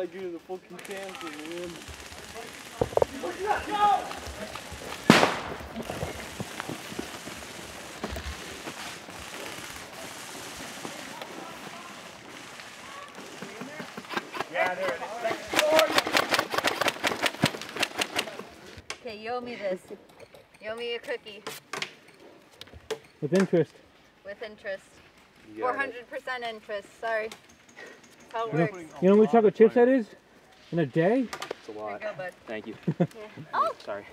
gotta give you the fucking cancel, man. Yeah, there it is. Okay, you owe me this. You owe me a cookie. With interest. With interest. 400% interest, sorry. That's how it works. You know how many chocolate chips that is? In a day? It's a lot. Here you go, bud. Thank you. Yeah. Oh! Sorry.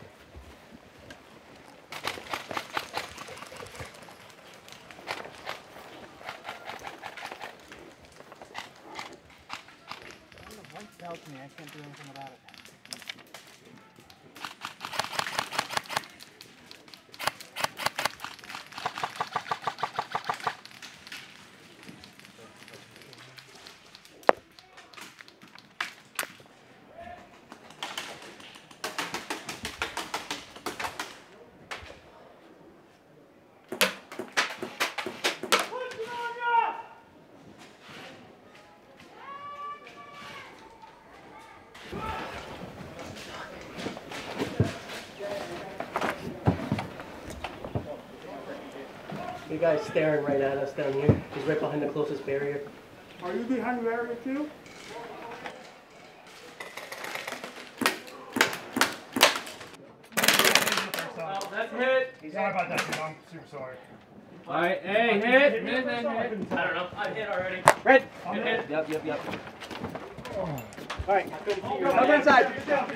Tells me I can't do anything about it. You guys staring right at us down here. He's right behind the closest barrier. Are you behind the barrier too? Oh, that's hit. Sorry about that, dude. I'm super sorry. Alright, hey, hit. Hit. I don't know. I hit already. Red! Hit. Yep. Alright, Come inside. Get down.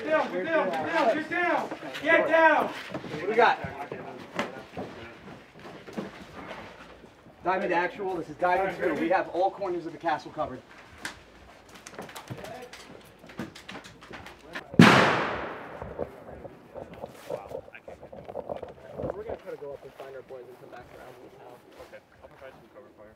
Get down. what do we got? Diamond actual, this is diamond through. We have all corners of the castle covered. We're going to try to go up and find our boys and come back around in the town. Okay. I'll provide some cover fire.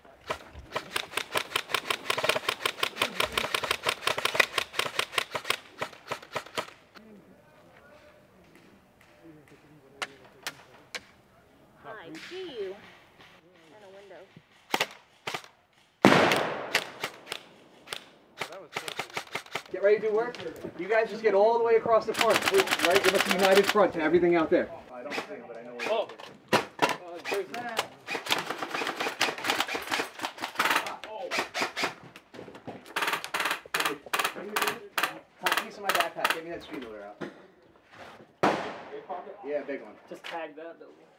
I see you. And a window. Get ready to do work. You guys just get all the way across the front. Right? Give us a united front to everything out there. I don't see him, but I know where Oh. There's that. Top piece of my backpack. Get me that street loader out. Yeah, big one. Just tag that.